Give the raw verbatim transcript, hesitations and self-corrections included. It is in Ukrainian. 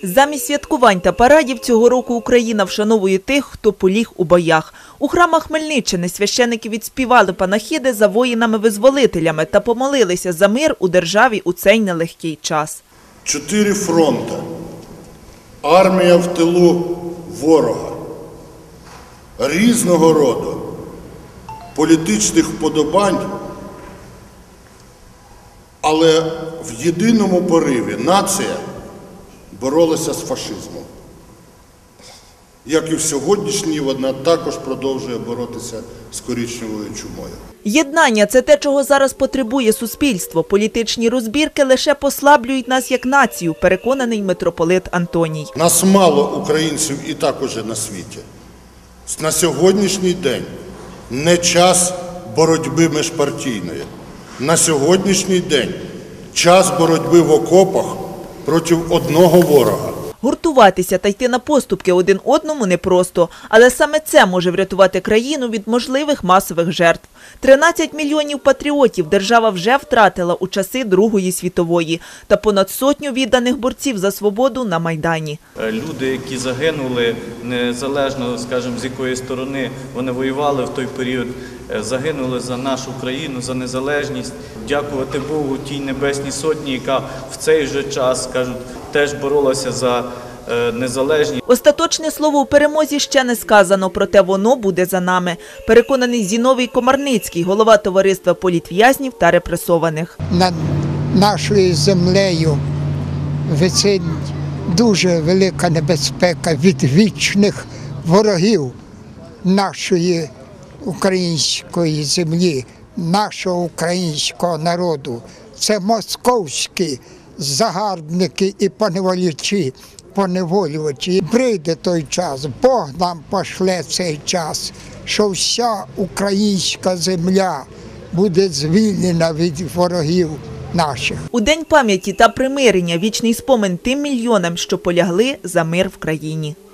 Замість святкувань та парадів цього року Україна вшановує тих, хто поліг у боях. У храмах Хмельниччини священики відспівали панахиди за воїнами-визволителями та помолилися за мир у державі у цей нелегкий час. Чотири фронти. Армія в тилу ворога. Різного роду політичних вподобань, але в єдиному пориві нація боролася з фашизмом. Як і в сьогоднішній, вона також продовжує боротися з коричневою чумою. Єднання – це те, чого зараз потребує суспільство. Політичні розбірки лише послаблюють нас як націю, переконаний митрополит Антоній. Нас мало українців і так уже на світі. На сьогоднішній день не час боротьби міжпартійної. На сьогоднішній день час боротьби в окопах проти одного ворога. Гуртуватися та йти на поступки один одному непросто, але саме це може врятувати країну від можливих масових жертв. тринадцять мільйонів патріотів держава вже втратила у часи Другої світової та понад сотню відданих борців за свободу на Майдані. Люди, які загинули, незалежно, скажімо, з якої сторони вони воювали в той період, загинули за нашу країну, за незалежність. Дякувати Богу тій Небесній Сотні, яка в цей же час, кажуть, теж боролася за незалежність. Остаточне слово у перемозі ще не сказано, проте воно буде за нами. Переконаний Зіновій Комарницький, голова товариства політв'язнів та репресованих. Над нашою землею висить дуже велика небезпека від вічних ворогів нашої української землі, нашого українського народу. Це московські загарбники і поневолючі, поневолювачі. Прийде той час, Бог нам пошле цей час, що вся українська земля буде звільнена від ворогів наших. У День пам'яті та примирення вічний спомин тим мільйонам, що полягли за мир в країні.